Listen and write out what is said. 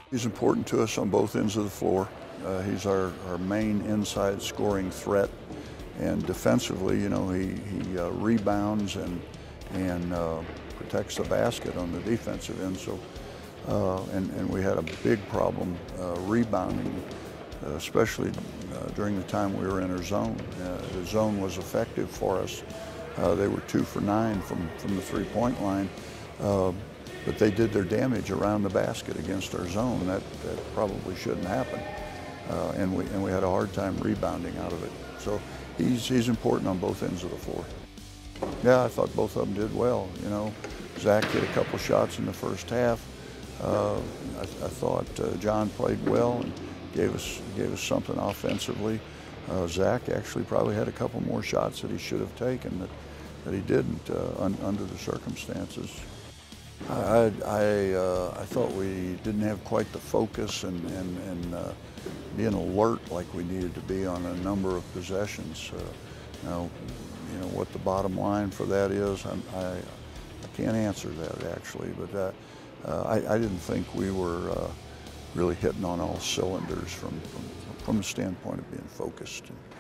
He's important to us on both ends of the floor. He's our main inside scoring threat, and defensively, you know, he rebounds and protects the basket on the defensive end. So, and we had a big problem rebounding, especially during the time we were in our zone. The zone was effective for us. They were 2 for 9 from the three-point line. But they did their damage around the basket against our zone. That probably shouldn't happen, and we had a hard time rebounding out of it. So he's important on both ends of the floor. Yeah, I thought both of them did well. You know, Zach hit a couple shots in the first half. I thought John played well and gave us something offensively. Zach actually probably had a couple more shots that he should have taken that he didn't under the circumstances. I thought we didn't have quite the focus and being alert like we needed to be on a number of possessions. Now, you know what the bottom line for that is. I can't answer that actually, but I didn't think we were really hitting on all cylinders from the standpoint of being focused.